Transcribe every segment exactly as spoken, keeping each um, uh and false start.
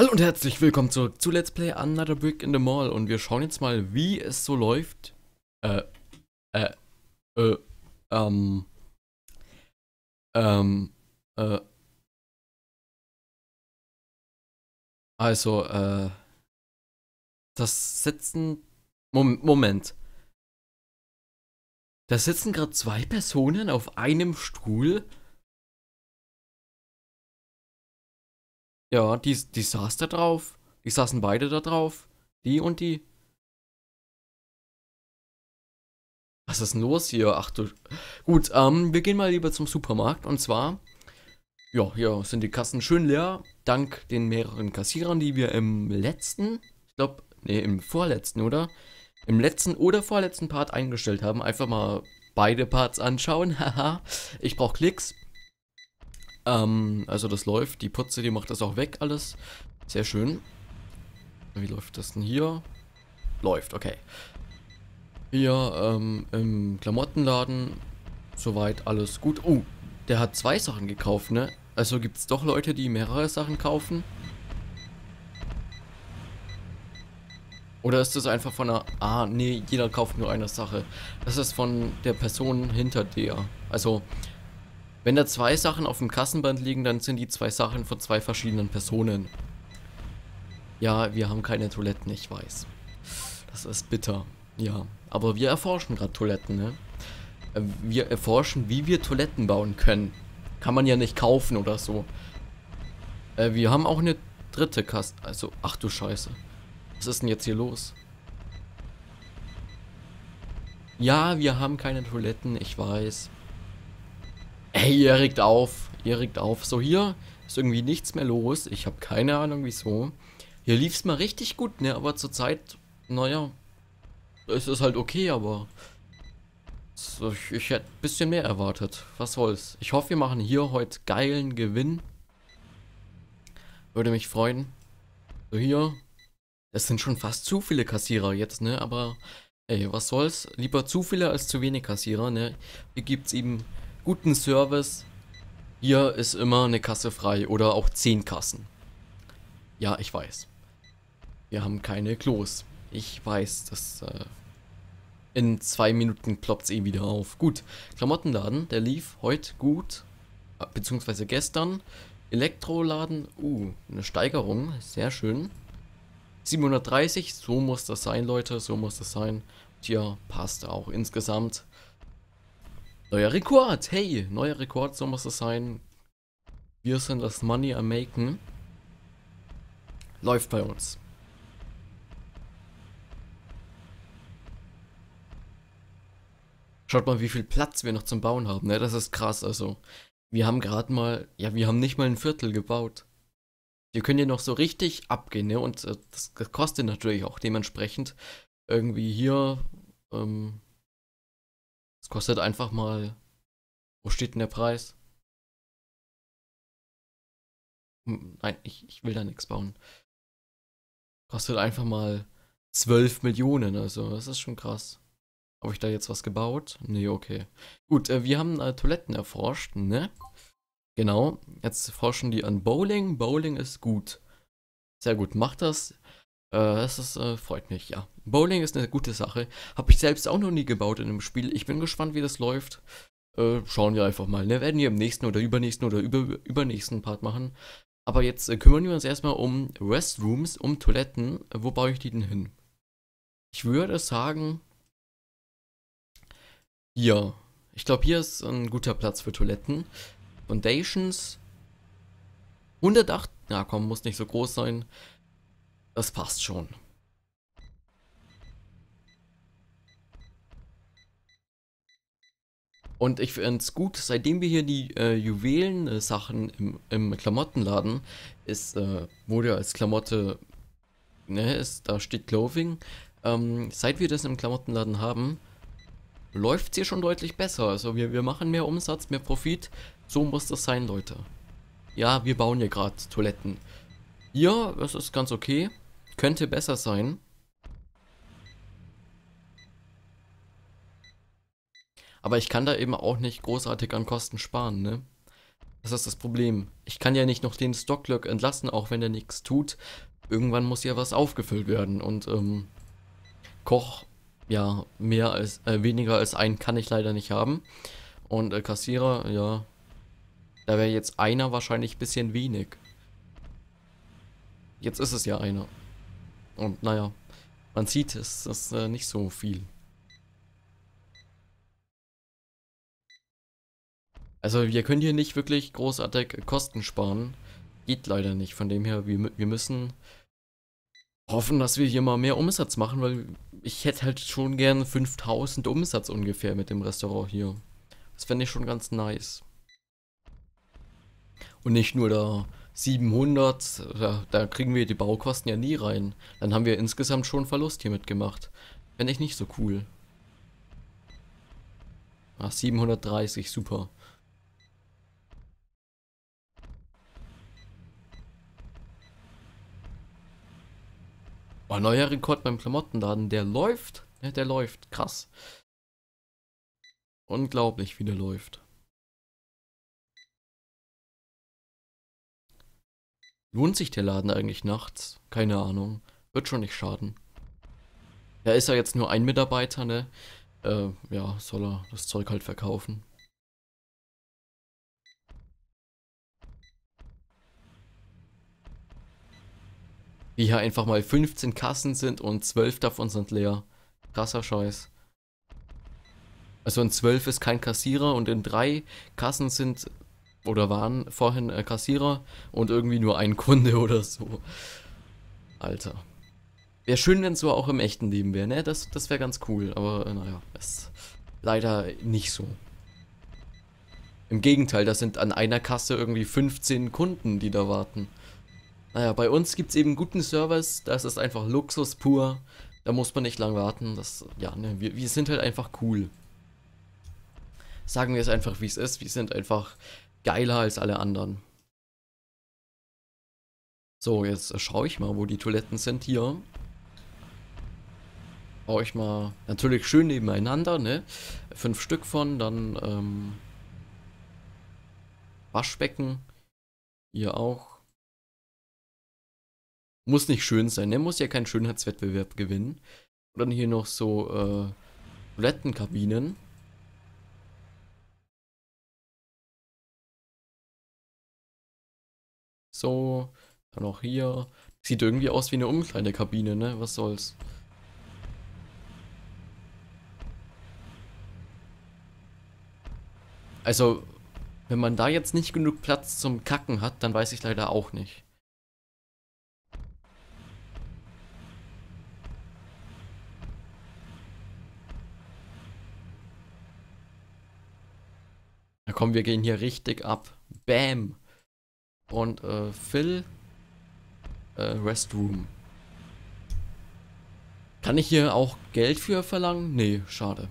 Hallo und herzlich willkommen zurück zu Let's Play Another Brick in the Mall und wir schauen jetzt mal, wie es so läuft. Äh, äh, äh, ähm, ähm, äh, also, äh, das sitzen, Mom Moment, da sitzen gerade zwei Personen auf einem Stuhl. Ja, die, die saß da drauf, die saßen beide da drauf, die und die. Was ist denn los hier? Ach du, gut, ähm, wir gehen mal lieber zum Supermarkt und zwar... Ja, hier sind die Kassen schön leer, dank den mehreren Kassierern, die wir im letzten, ich glaube, nee, im vorletzten, oder? Im letzten oder vorletzten Part eingestellt haben. Einfach mal beide Parts anschauen, haha. Ich brauche Klicks. Ähm, also das läuft, die Putze, die macht das auch weg, alles. Sehr schön. Wie läuft das denn hier? Läuft, okay. Hier, ähm, im Klamottenladen, soweit alles gut. Oh, der hat zwei Sachen gekauft, ne? Also gibt es doch Leute, die mehrere Sachen kaufen? Oder ist das einfach von einer... Ah, nee, jeder kauft nur eine Sache. Das ist von der Person hinter dir. Also, wenn da zwei Sachen auf dem Kassenband liegen, dann sind die zwei Sachen von zwei verschiedenen Personen. Ja, wir haben keine Toiletten, ich weiß. Das ist bitter. Ja, aber wir erforschen gerade Toiletten, ne? Äh, Wir erforschen, wie wir Toiletten bauen können. Kann man ja nicht kaufen oder so. Äh, wir haben auch eine dritte Kasse. Also, ach du Scheiße. Was ist denn jetzt hier los? Ja, wir haben keine Toiletten, ich weiß. Ey, ihr regt auf. Ihr regt auf. So, hier ist irgendwie nichts mehr los. Ich habe keine Ahnung, wieso. Hier lief es mal richtig gut, ne? Aber zurzeit, naja, es ist halt okay, aber so, ich, ich hätte ein bisschen mehr erwartet. Was soll's. Ich hoffe, wir machen hier heute geilen Gewinn. Würde mich freuen. So, hier. Das sind schon fast zu viele Kassierer jetzt, ne? Aber, ey, was soll's? Lieber zu viele als zu wenig Kassierer, ne? Hier gibt's eben guten Service. Hier ist immer eine Kasse frei oder auch zehn Kassen. Ja, ich weiß. Wir haben keine Klos. Ich weiß, das äh, in zwei Minuten ploppt's eh wieder auf. Gut, Klamottenladen, der lief heute gut, äh, beziehungsweise gestern. Elektroladen, uh, eine Steigerung, sehr schön. siebenhundertdreißig, so muss das sein, Leute, so muss das sein. Tja, passt auch insgesamt. Neuer Rekord, hey, neuer Rekord, so muss es sein. Wir sind das Money am Maken. Läuft bei uns. Schaut mal, wie viel Platz wir noch zum Bauen haben, ne? Das ist krass, also. Wir haben gerade mal, ja, wir haben nicht mal ein Viertel gebaut. Wir können hier noch so richtig abgehen, ne? Und äh, das, das kostet natürlich auch dementsprechend irgendwie hier, ähm, es kostet einfach mal, wo steht denn der Preis? Hm, nein, ich, ich will da nichts bauen. Kostet einfach mal zwölf Millionen, also das ist schon krass. Habe ich da jetzt was gebaut? Nee, okay. Gut, äh, wir haben äh, Toiletten erforscht, ne? Genau, jetzt forschen die an Bowling. Bowling ist gut. Sehr gut, macht das. Äh, das ist, äh, freut mich, ja. Bowling ist eine gute Sache. Habe ich selbst auch noch nie gebaut in einem Spiel. Ich bin gespannt, wie das läuft. Äh, schauen wir einfach mal, ne? Werden wir im nächsten oder übernächsten oder über, übernächsten Part machen. Aber jetzt äh, kümmern wir uns erstmal um Restrooms, um Toiletten. Äh, wo baue ich die denn hin? Ich würde sagen, hier. Ich glaube, hier ist ein guter Platz für Toiletten. Foundations. hundertacht. Na komm, muss nicht so groß sein. Das passt schon. Und ich finde es gut, seitdem wir hier die äh, Juwelen-Sachen im, im Klamottenladen ist, äh, wurde als Klamotte, ne, ist, da steht Clothing. Ähm, seit wir das im Klamottenladen haben, läuft es hier schon deutlich besser. Also wir, wir machen mehr Umsatz, mehr Profit. So muss das sein, Leute. Ja, wir bauen hier gerade Toiletten. Ja, das ist ganz okay. Könnte besser sein. Aber ich kann da eben auch nicht großartig an Kosten sparen, ne? Das ist das Problem. Ich kann ja nicht noch den Stockclerk entlassen, auch wenn er nichts tut. Irgendwann muss ja was aufgefüllt werden. Und ähm, Koch, ja, mehr als, äh, weniger als einen kann ich leider nicht haben. Und äh, Kassierer, ja, da wäre jetzt einer wahrscheinlich ein bisschen wenig. Jetzt ist es ja einer. Und naja, man sieht, es ist äh, nicht so viel. Also wir können hier nicht wirklich großartig Kosten sparen. Geht leider nicht. Von dem her, wir, wir müssen hoffen, dass wir hier mal mehr Umsatz machen, weil ich hätte halt schon gern fünftausend Umsatz ungefähr mit dem Restaurant hier. Das fände ich schon ganz nice. Und nicht nur da siebenhundert, da, da kriegen wir die Baukosten ja nie rein. Dann haben wir insgesamt schon Verlust hier mitgemacht. Fände ich nicht so cool. Ach, siebenhundertdreißig, super. Oh, neuer Rekord beim Klamottenladen, der läuft. Ja, der läuft, krass. Unglaublich, wie der läuft. Lohnt sich der Laden eigentlich nachts? Keine Ahnung. Wird schon nicht schaden. Da ist ja jetzt nur ein Mitarbeiter, ne? Äh, ja, soll er das Zeug halt verkaufen. Wie hier einfach mal fünfzehn Kassen sind und zwölf davon sind leer. Krasser Scheiß. Also in zwölf ist kein Kassierer und in drei Kassen sind oder waren vorhin äh, Kassierer und irgendwie nur ein Kunde oder so. Alter. Wäre schön, wenn es so auch im echten Leben wäre, ne? Das, das wäre ganz cool, aber äh, naja, ist leider nicht so. Im Gegenteil, das sind an einer Kasse irgendwie fünfzehn Kunden, die da warten. Naja, bei uns gibt es eben guten Service, das ist einfach Luxus pur. Da muss man nicht lang warten. Das, ja, ne, wir, wir sind halt einfach cool. Sagen wir es einfach, wie es ist. Wir sind einfach geiler als alle anderen. So, jetzt äh, schaue ich mal, wo die Toiletten sind hier. Baue ich mal natürlich schön nebeneinander, ne? Fünf Stück von, dann ähm, Waschbecken. Hier auch. Muss nicht schön sein, ne? Muss ja keinen Schönheitswettbewerb gewinnen. Und dann hier noch so äh, Toilettenkabinen. So, dann auch hier. Sieht irgendwie aus wie eine Umkleidekabine, ne? Was soll's. Also, wenn man da jetzt nicht genug Platz zum Kacken hat, dann weiß ich leider auch nicht. Na komm, wir gehen hier richtig ab. Bam. Und äh, Phil, äh, Restroom. Kann ich hier auch Geld für verlangen? Nee, schade.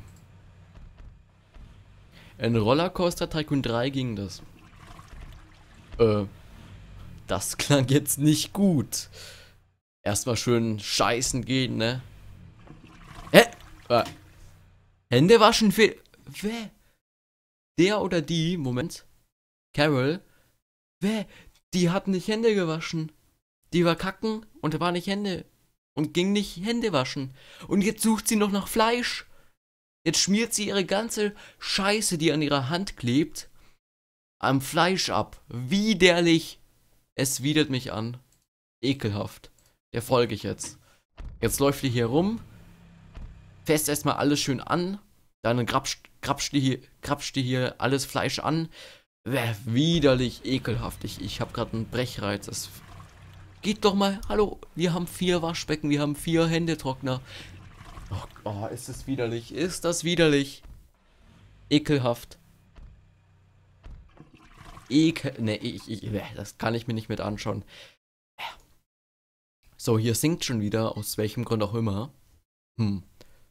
In Rollercoaster Tycoon drei ging das. Äh, das klang jetzt nicht gut. Erstmal schön scheißen gehen, ne? Hä? Äh, Hände waschen für... Wer? Der oder die? Moment. Carol? Wer? Die hat nicht Hände gewaschen. Die war kacken und war nicht Hände. Und ging nicht Hände waschen. Und jetzt sucht sie noch nach Fleisch. Jetzt schmiert sie ihre ganze Scheiße, die an ihrer Hand klebt, am Fleisch ab. Widerlich. Es widert mich an. Ekelhaft. Der folge ich jetzt. Jetzt läuft die hier rum. Fässt erstmal alles schön an. Dann grapscht, grapscht, die hier, grapscht die hier alles Fleisch an. Bäh, widerlich, ekelhaft. Ich, ich habe gerade einen Brechreiz. Es geht doch mal. Hallo, wir haben vier Waschbecken, wir haben vier Händetrockner. Oh, oh, ist das widerlich. Ist das widerlich. Ekelhaft. Ekel. Ne, ich, ich, das kann ich mir nicht mit anschauen. So, hier sinkt schon wieder, aus welchem Grund auch immer. Hm.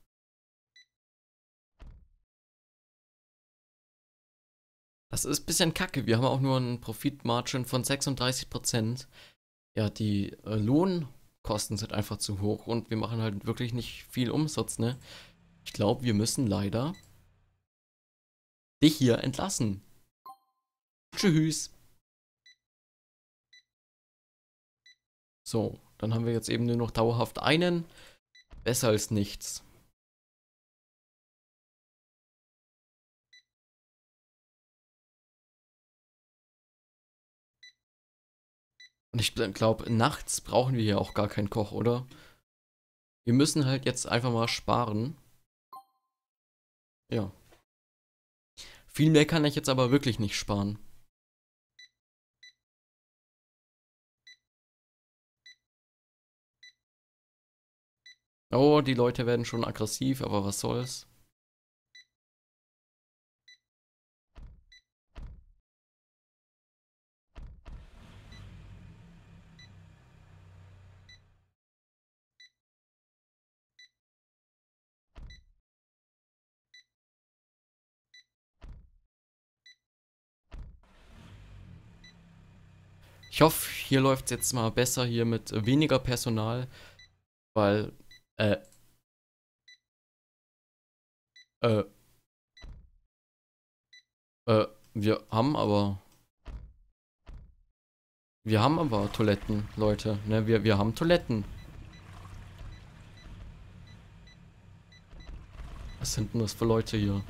Das ist ein bisschen kacke. Wir haben auch nur einen Profitmargin von sechsunddreißig Prozent. Ja, die äh, Lohnkosten sind einfach zu hoch und wir machen halt wirklich nicht viel Umsatz, ne? Ich glaube, wir müssen leider dich hier entlassen. Tschüss. So, dann haben wir jetzt eben nur noch dauerhaft einen. Besser als nichts. Und ich glaube, nachts brauchen wir hier auch gar keinen Koch, oder? Wir müssen halt jetzt einfach mal sparen. Ja. Viel mehr kann ich jetzt aber wirklich nicht sparen. Oh, die Leute werden schon aggressiv, aber was soll's. Ich hoffe, hier läuft es jetzt mal besser hier mit weniger Personal, weil, äh, äh, äh, wir haben aber, wir haben aber Toiletten, Leute, ne, wir, wir haben Toiletten. Was sind denn das für Leute hier?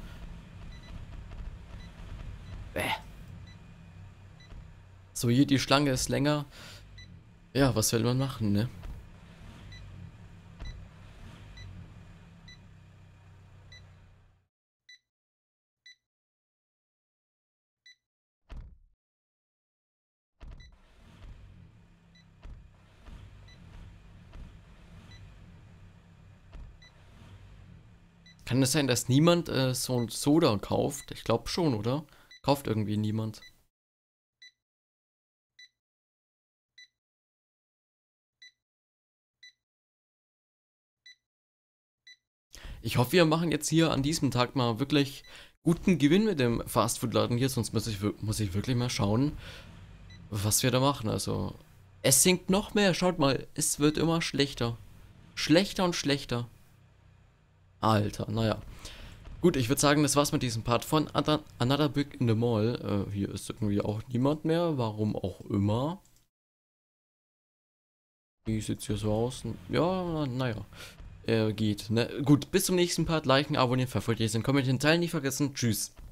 Bäh. So, hier die Schlange ist länger. Ja, was will man machen, ne? Kann es sein, dass niemand äh, so ein Soda kauft? Ich glaube schon, oder? Kauft irgendwie niemand. Ich hoffe, wir machen jetzt hier an diesem Tag mal wirklich guten Gewinn mit dem Fastfood-Laden hier, sonst muss ich, wir- muss ich wirklich mal schauen, was wir da machen. Also, es sinkt noch mehr. Schaut mal, es wird immer schlechter. Schlechter und schlechter. Alter, naja. Gut, ich würde sagen, das war's mit diesem Part von Another, Another Brick in the Mall. Äh, hier ist irgendwie auch niemand mehr, warum auch immer. Wie sieht's hier so aus? Ja, naja. Äh, geht, ne? Gut, bis zum nächsten Part. Liken, abonnieren, verfolgen, kommentieren, teilen, nicht vergessen. Tschüss.